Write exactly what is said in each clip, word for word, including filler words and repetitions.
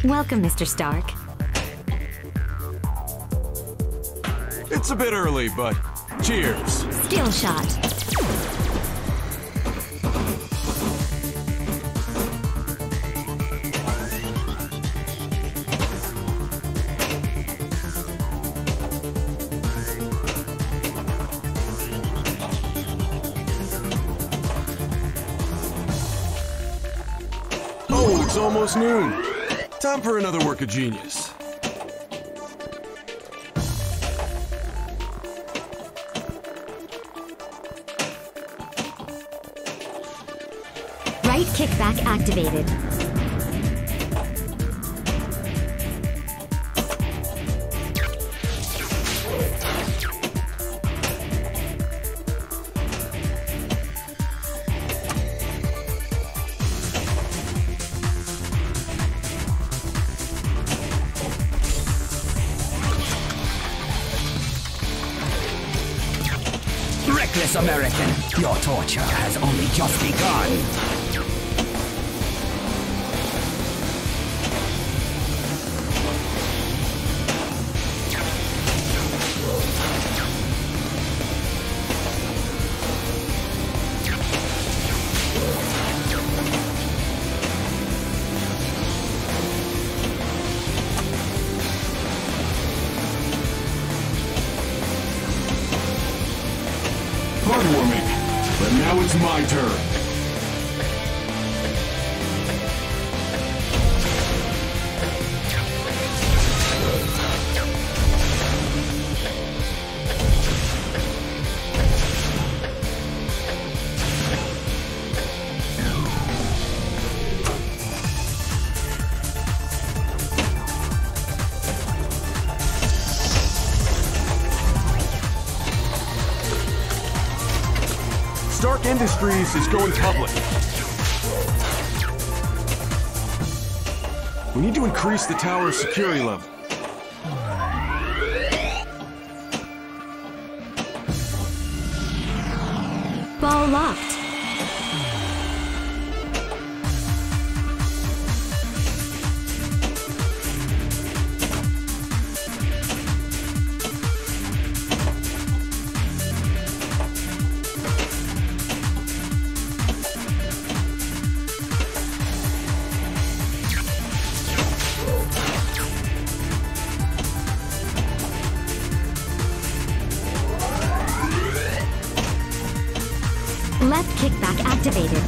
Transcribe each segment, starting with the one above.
Welcome, Mister Stark. It's a bit early, but cheers. Skill shot. Oh, it's almost noon. Time for another work of genius. Right kickback activated. Reckless American, your torture has only just begun. Heartwarming, but now it's my turn. Stark Industries is going public. We need to increase the tower's security level. Ball locked. Left kickback activated.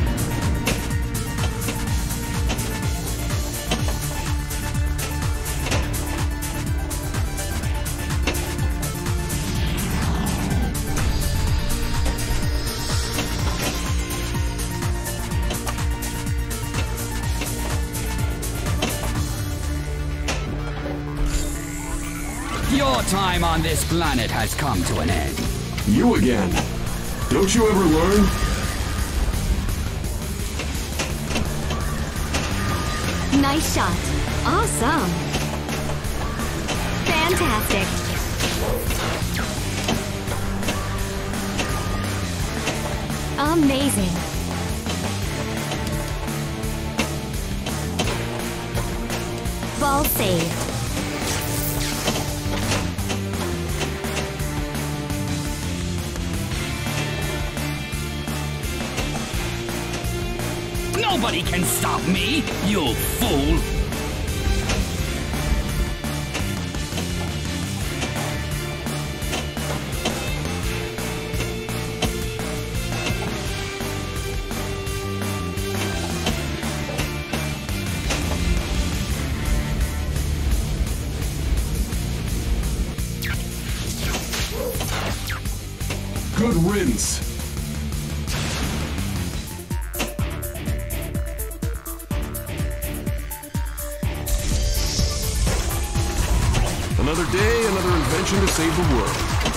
Your time on this planet has come to an end. You again. Don't you ever learn? Nice shot. Awesome. Fantastic. Amazing. Ball saved. Nobody can stop me, you fool! Good riddance. Another day, another invention to save the world.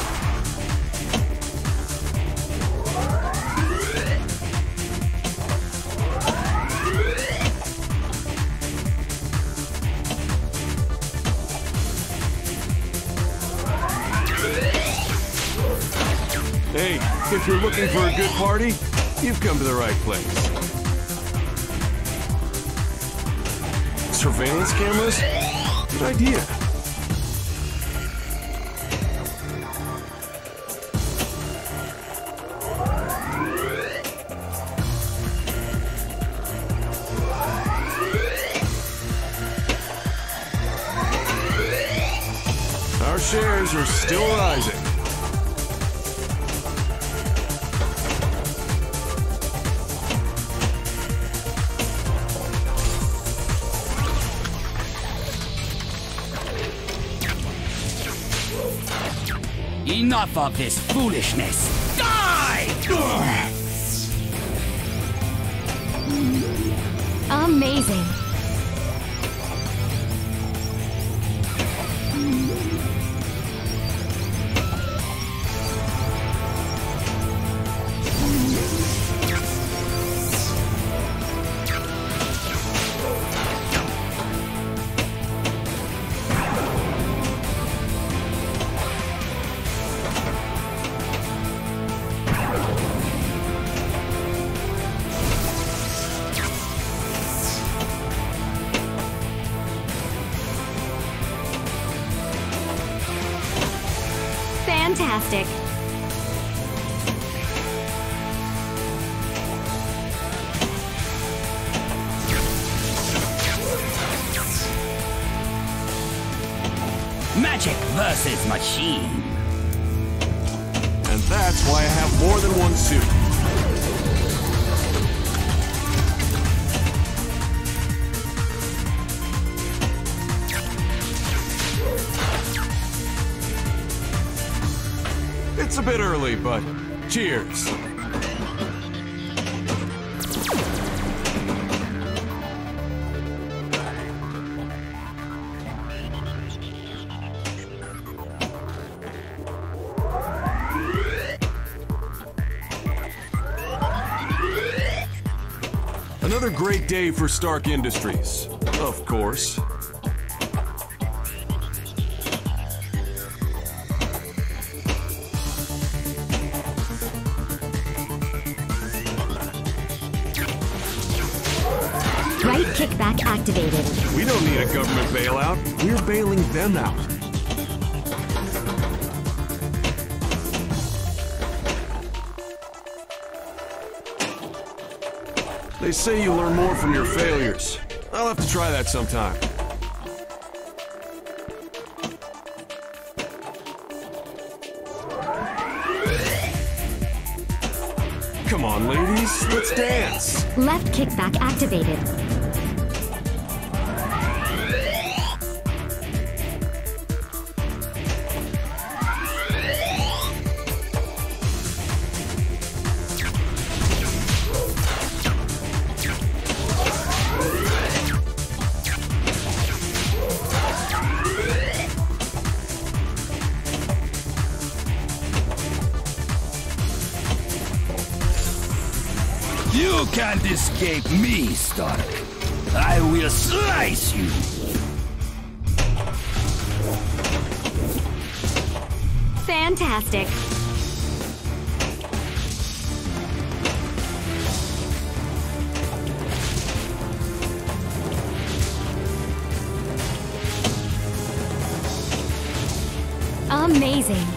Hey, if you're looking for a good party, you've come to the right place. surveillance cameras? Good idea. Our shares are still rising. Enough of this foolishness! Die! Amazing. Fantastic. Magic versus machine. And that's why I have more than one suit. It's a bit early, but cheers. Another great day for Stark Industries, of course. Right kickback activated. We don't need a government bailout. We're bailing them out. They say you learn more from your failures. I'll have to try that sometime. Come on, ladies, let's dance. Left kickback activated. You can't escape me, Stark. I will slice you. Fantastic. Amazing.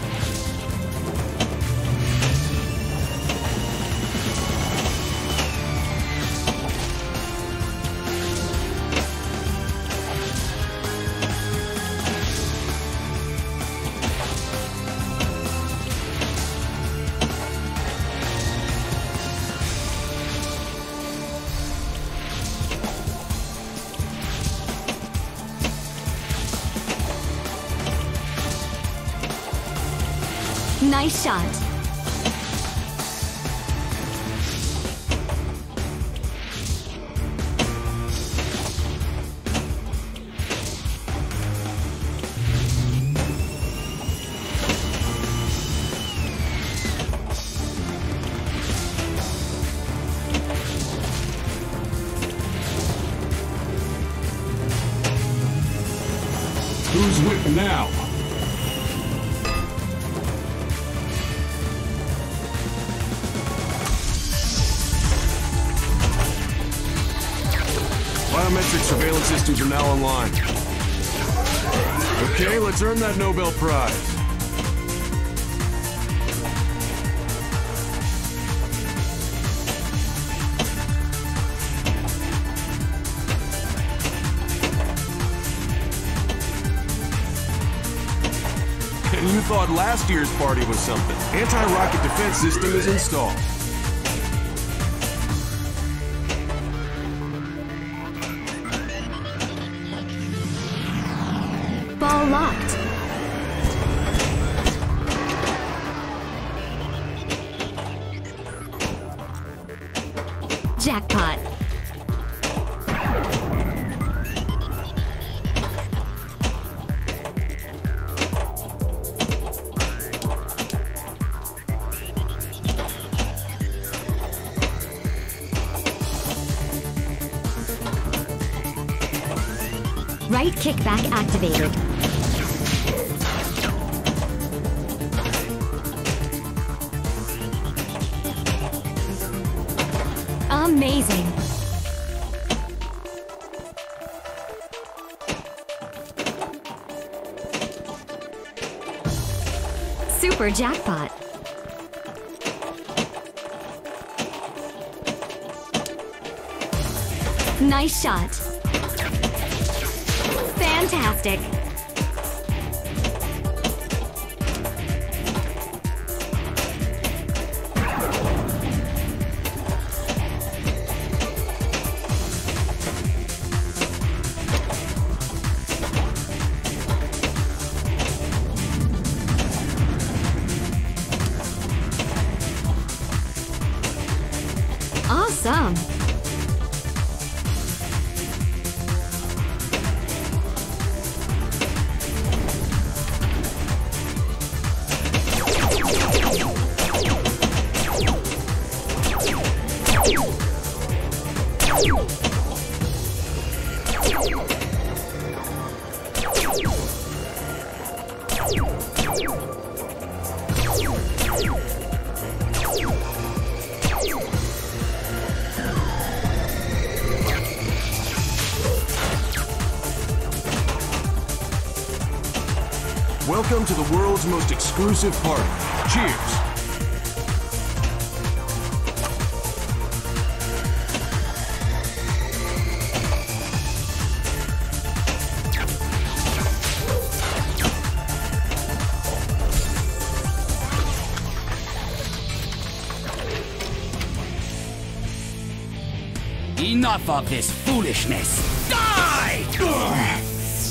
Nice shot. Who's whipping now? Biometric biometric surveillance systems are now online. Okay, let's earn that Nobel Prize. And you thought last year's party was something. Anti-rocket defense system is installed. Ball locked. Jackpot. Right kickback activated. Amazing. Super jackpot. Nice shot. Fantastic. Awesome. Welcome to the world's most exclusive party. Cheers! Enough of this foolishness! Die! Ugh.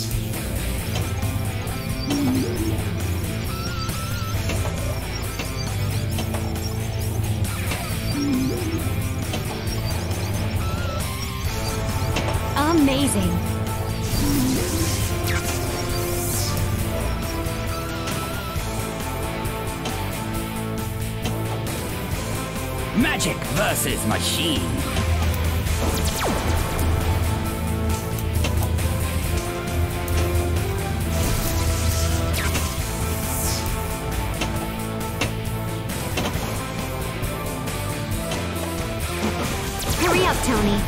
Amazing. Magic versus machine. Hurry up, Tony.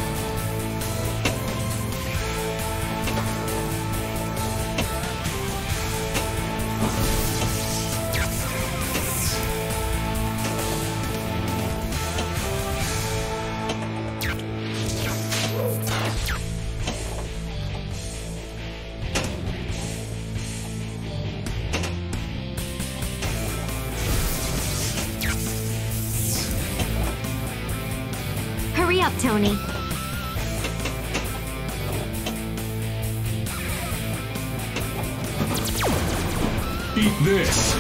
Hurry up, Tony. Eat this!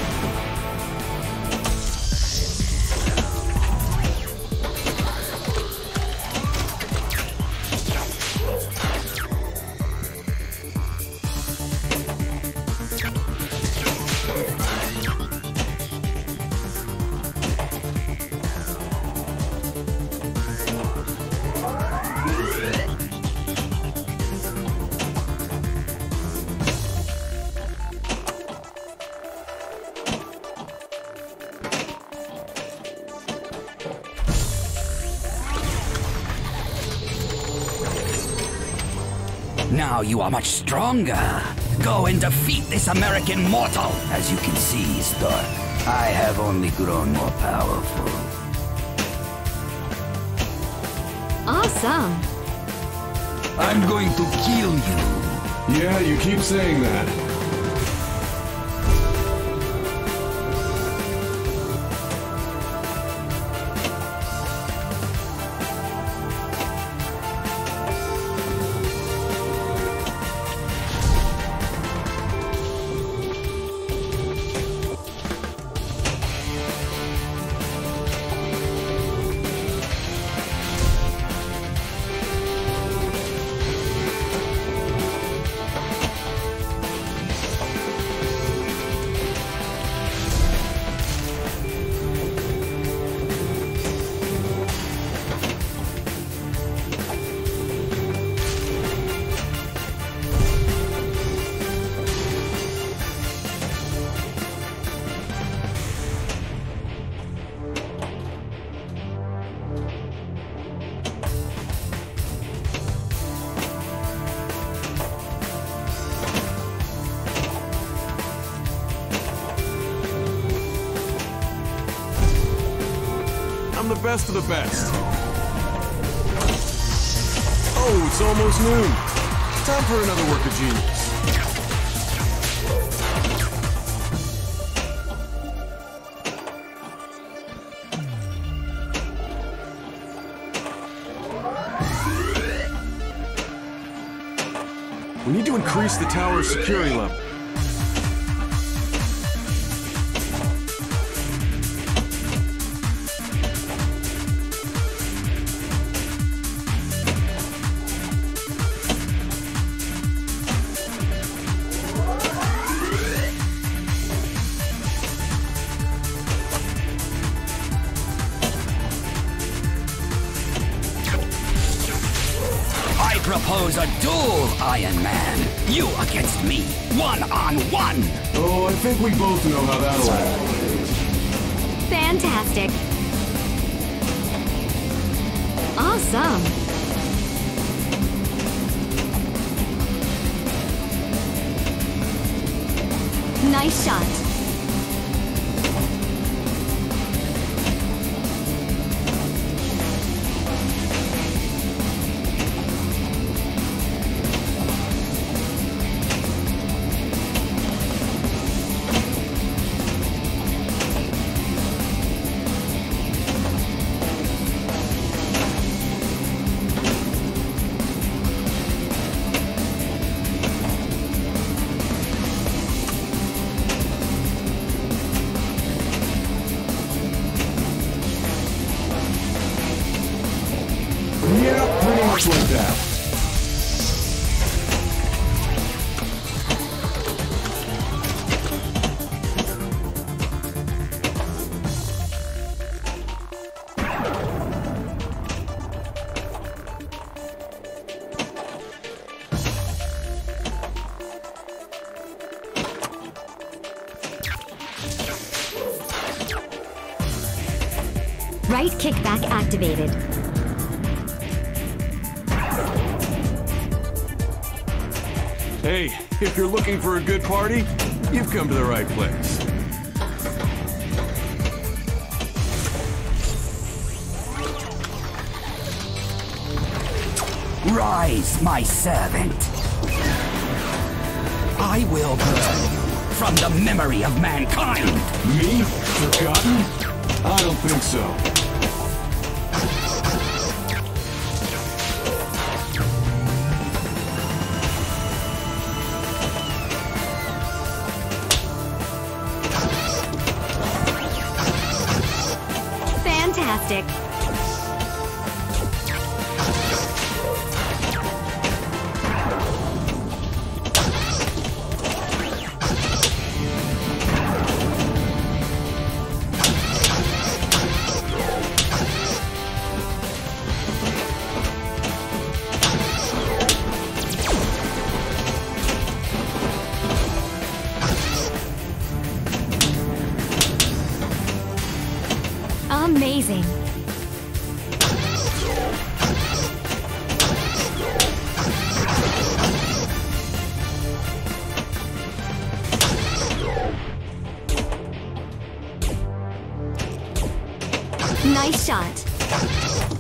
Now you are much stronger. Go and defeat this American mortal. As you can see, Stark, I have only grown more powerful. Awesome. I'm going to kill you. Yeah, you keep saying that. I'm the best of the best. Oh, it's almost noon. Time for another work of genius. We need to increase the tower's security level. I propose a duel, Iron Man. You against me, one on one. Oh, I think we both know how that'll end. Fantastic. Awesome. Nice shot. Yeah, pretty much like that. Right kickback activated. Hey, if you're looking for a good party, you've come to the right place. Rise, my servant. I will burn you from the memory of mankind. Me? Forgotten? I don't think so. Fantastic. Amazing. Nice shot.